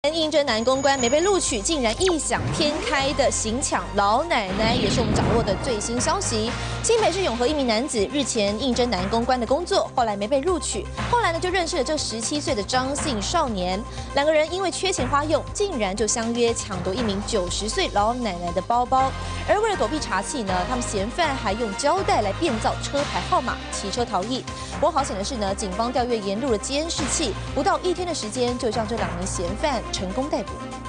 应征男公关没被录取，竟然异想天开的行抢老奶奶，也是我们掌握的最新消息。新北市永和一名男子日前应征男公关的工作，后来没被录取，后来呢就认识了这17岁的张姓少年，两个人因为缺钱花用，竟然就相约抢夺一名90岁老奶奶的包包。而为了躲避查缉呢，他们嫌犯还用胶带来变造车牌号码，骑车逃逸。不过好险的是呢，警方调阅沿路的监视器，不到1天的时间就将这2名嫌犯成功逮捕。